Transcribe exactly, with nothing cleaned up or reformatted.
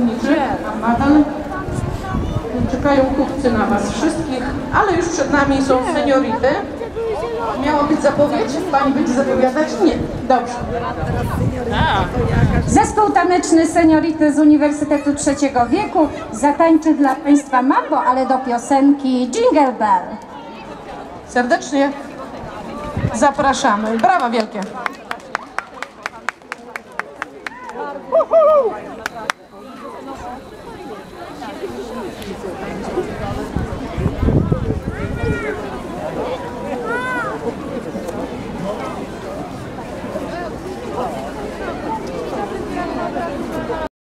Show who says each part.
Speaker 1: zawodniczek, a nadal czekają kupcy na was wszystkich, ale już przed nami są seniority. Miała być zapowiedź? Pani będzie zapowiadać? Nie. Dobrze.
Speaker 2: Zespół taneczny Seniority z Uniwersytetu Trzeciego Wieku zatańczy dla Państwa mambo, ale do piosenki Jingle Bell.
Speaker 1: Serdecznie zapraszamy. Brawa wielkie.